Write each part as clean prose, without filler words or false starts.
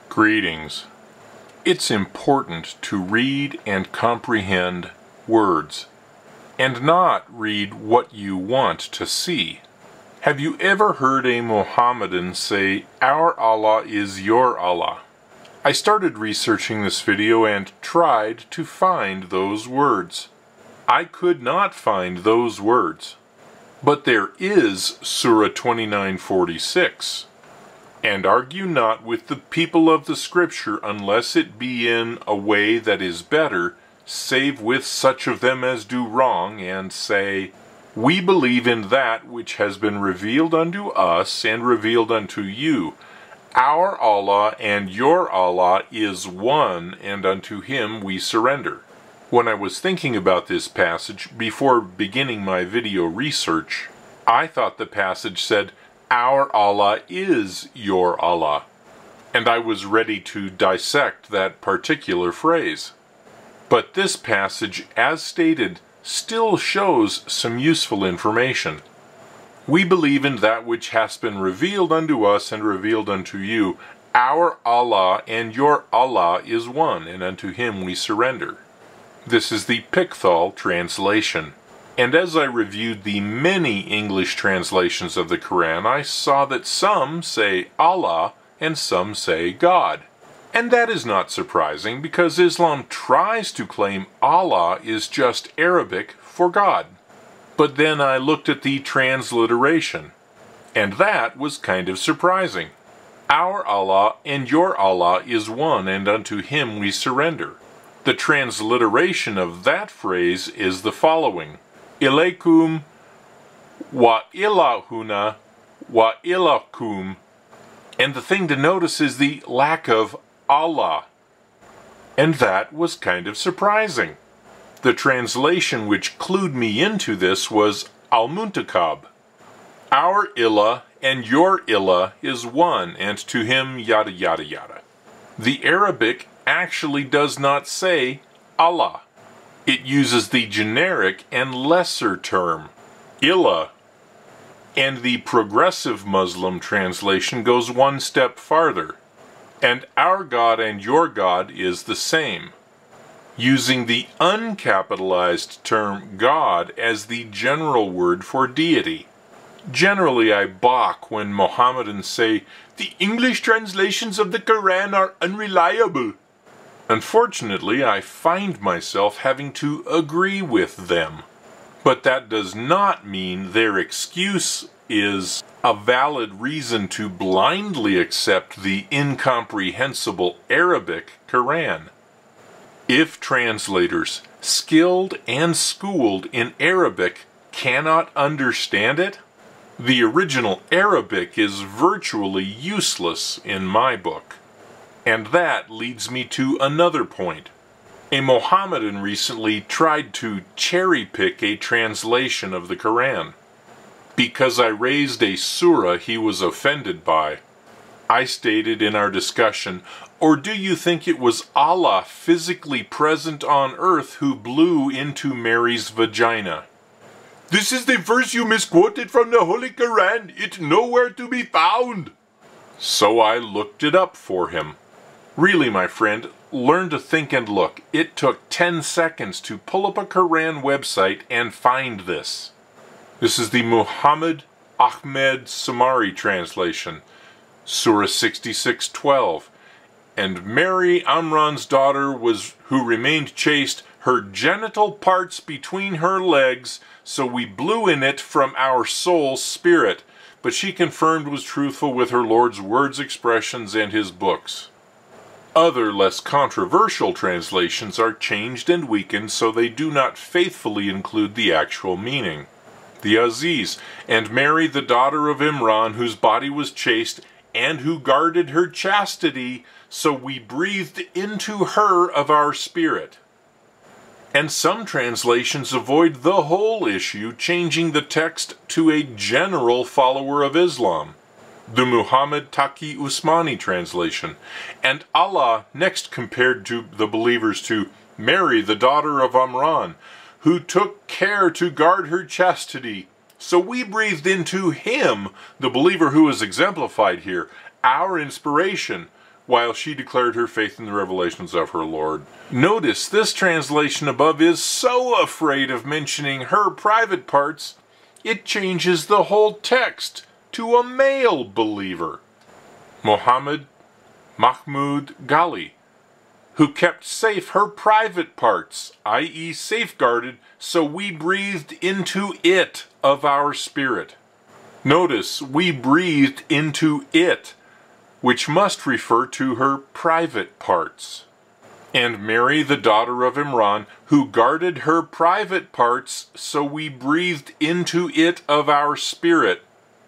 Greetings. It's important to read and comprehend words, and not read what you want to see. Have you ever heard a Mohammedan say, "Our Allah is your Allah"? I started researching this video and tried to find those words. I could not find those words. But there is Surah 29:46. And argue not with the people of the Scripture unless it be in a way that is better, save with such of them as do wrong, and say, We believe in that which has been revealed unto us and revealed unto you. Our Allah and your Allah is one, and unto him we surrender. When I was thinking about this passage before beginning my video research, I thought the passage said, Our Allah is your Allah, and I was ready to dissect that particular phrase. But this passage, as stated, still shows some useful information. We believe in that which has been revealed unto us and revealed unto you. Our Allah and your Allah is one, and unto him we surrender. This is the Pickthall translation. And as I reviewed the many English translations of the Quran, I saw that some say Allah and some say God. And that is not surprising, because Islam tries to claim Allah is just Arabic for God. But then I looked at the transliteration, and that was kind of surprising. Our Allah and your Allah is one, and unto him we surrender. The transliteration of that phrase is the following: Ilaykum wa ilahuna wa ilakum. And the thing to notice is the lack of Allah. And that was kind of surprising. The translation which clued me into this was Al-Muntakab. Our Ilah and your Ilah is one, and to him yada yada yada. The Arabic actually does not say Allah. It uses the generic and lesser term, Ilah. And the progressive Muslim translation goes one step farther. And our God and your God is the same, using the uncapitalized term God as the general word for deity. Generally, I balk when Mohammedans say, the English translations of the Quran are unreliable. Unfortunately, I find myself having to agree with them. But that does not mean their excuse is a valid reason to blindly accept the incomprehensible Arabic Quran. If translators, skilled and schooled in Arabic, cannot understand it, the original Arabic is virtually useless in my book. And that leads me to another point. A Mohammedan recently tried to cherry-pick a translation of the Quran. Because I raised a surah he was offended by, I stated in our discussion, or do you think it was Allah physically present on earth who blew into Mary's vagina? This is the verse you misquoted from the Holy Quran. It's nowhere to be found. So I looked it up for him. Really, my friend, learn to think and look. It took 10 seconds to pull up a Quran website and find this. This is the Muhammad Ahmed Samari translation, Surah 66:12. And Mary, Amran's daughter, who remained chaste, her genital parts between her legs, so we blew in it from our soul's spirit. But she confirmed was truthful with her Lord's words, expressions, and his books. Other, less controversial translations are changed and weakened so they do not faithfully include the actual meaning. The Aziz, and Mary the daughter of Imran, whose body was chaste, and who guarded her chastity, so we breathed into her of our spirit. And some translations avoid the whole issue, changing the text to a general follower of Islam. The Muhammad Taqi Usmani translation. And Allah next compared to the believers to Mary, the daughter of Imran, who took care to guard her chastity. So we breathed into him, the believer who is exemplified here, our inspiration, while she declared her faith in the revelations of her Lord. Notice this translation above is so afraid of mentioning her private parts, it changes the whole text to a male believer. Mahmoud Ghali, who kept safe her private parts, i.e. safeguarded, so we breathed into it of our spirit. Notice, we breathed into it, which must refer to her private parts. And Mary, the daughter of Imran, who guarded her private parts, so we breathed into it of our spirit.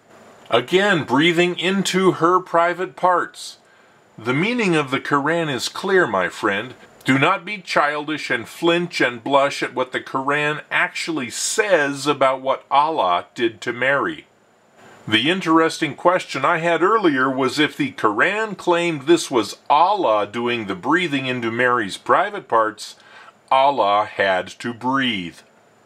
Again, breathing into her private parts. The meaning of the Quran is clear, my friend. Do not be childish and flinch and blush at what the Quran actually says about what Allah did to Mary. The interesting question I had earlier was if the Quran claimed this was Allah doing the breathing into Mary's private parts, Allah had to breathe.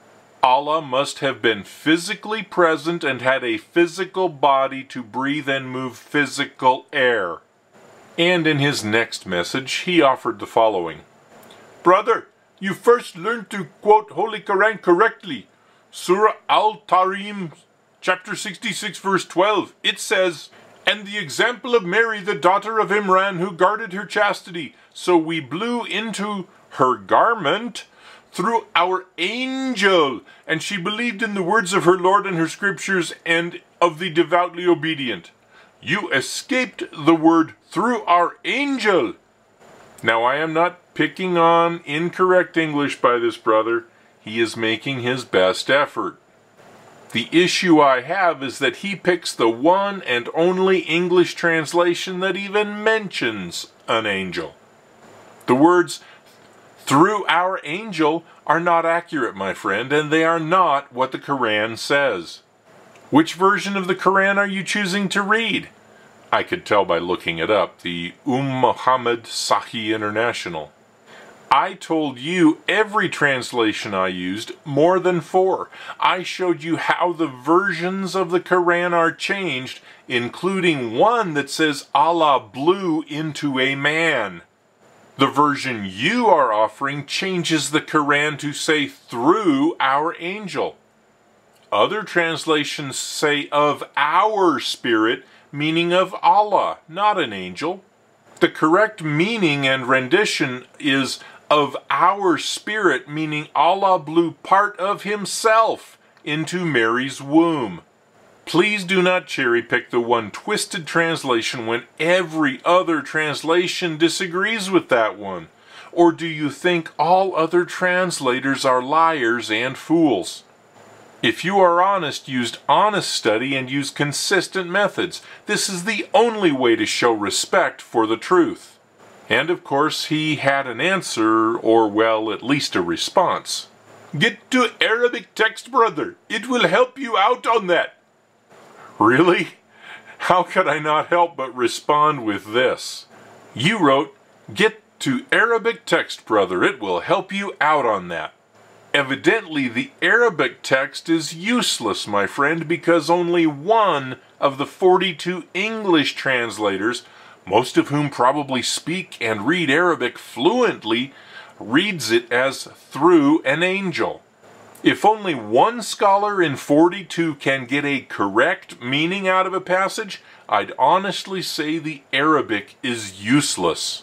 Allah must have been physically present and had a physical body to breathe and move physical air. And in his next message, he offered the following. Brother, you first learned to quote Holy Quran correctly. Surah Al-Tarim, chapter 66, verse 12. It says, "And the example of Mary, the daughter of Imran, who guarded her chastity, so we blew into her garment through our angel, and she believed in the words of her Lord and her scriptures and of the devoutly obedient." You escaped the word "through our angel." Now, I am not picking on incorrect English by this brother. He is making his best effort. The issue I have is that he picks the one and only English translation that even mentions an angel. The words "through our angel" are not accurate, my friend, and they are not what the Quran says. Which version of the Quran are you choosing to read? I could tell by looking it up, the Muhammad Sahih International. I told you every translation I used, more than 4. I showed you how the versions of the Quran are changed, including one that says Allah blew into a man. The version you are offering changes the Quran to say "through our angel." Other translations say "of our spirit," meaning of Allah, not an angel. The correct meaning and rendition is "of our spirit," meaning Allah blew part of himself into Mary's womb. Please do not cherry-pick the one twisted translation when every other translation disagrees with that one. Or do you think all other translators are liars and fools? If you are honest, use honest study and use consistent methods. This is the only way to show respect for the truth. And of course, he had an answer, or well, at least a response. Get to Arabic text, brother. It will help you out on that. Really? How could I not help but respond with this? You wrote, "Get to Arabic text, brother. It will help you out on that." Evidently, the Arabic text is useless, my friend, because only one of the 42 English translators, most of whom probably speak and read Arabic fluently, reads it as "through an angel." If only one scholar in 42 can get a correct meaning out of a passage, I'd honestly say the Arabic is useless.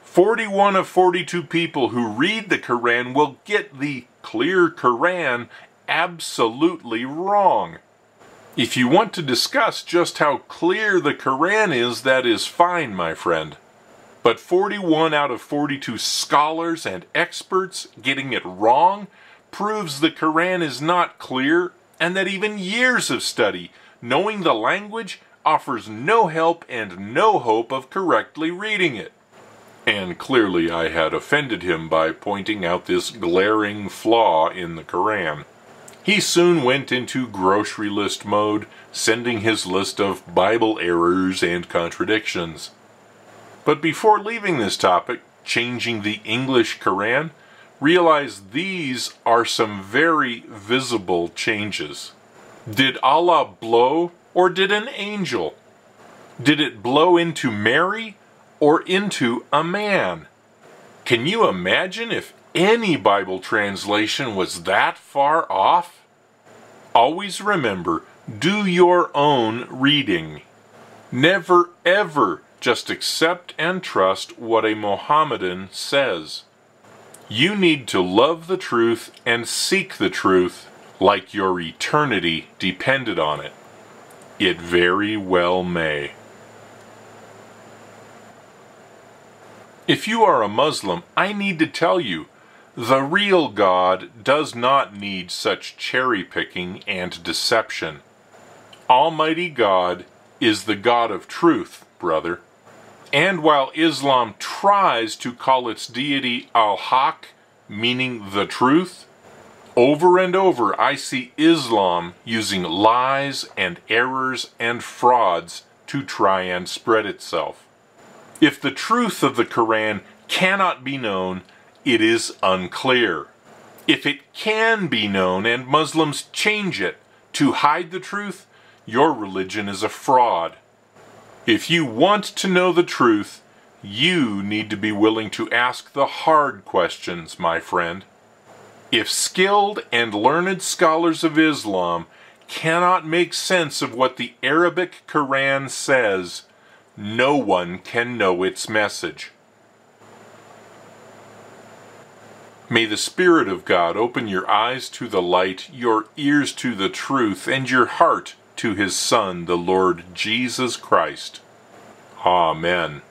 41 of 42 people who read the Quran will get the clear Quran absolutely wrong. If you want to discuss just how clear the Quran is, that is fine, my friend. But 41 out of 42 scholars and experts getting it wrong proves the Quran is not clear, and that even years of study, knowing the language, offers no help and no hope of correctly reading it. And clearly I had offended him by pointing out this glaring flaw in the Quran. He soon went into grocery list mode, sending his list of Bible errors and contradictions. But before leaving this topic, changing the English Quran, realize these are some very visible changes. Did Allah blow, or did an angel? Did it blow into Mary, or into a man. Can you imagine if any Bible translation was that far off? Always remember, do your own reading. Never ever just accept and trust what a Mohammedan says. You need to love the truth and seek the truth like your eternity depended on it. It very well may. If you are a Muslim, I need to tell you, the real God does not need such cherry-picking and deception. Almighty God is the God of truth, brother. And while Islam tries to call its deity Al-Haq, meaning the truth, over and over I see Islam using lies and errors and frauds to try and spread itself. If the truth of the Quran cannot be known, it is unclear. If it can be known and Muslims change it to hide the truth, your religion is a fraud. If you want to know the truth, you need to be willing to ask the hard questions, my friend. If skilled and learned scholars of Islam cannot make sense of what the Arabic Quran says, no one can know its message. May the Spirit of God open your eyes to the light, your ears to the truth, and your heart to His Son, the Lord Jesus Christ. Amen.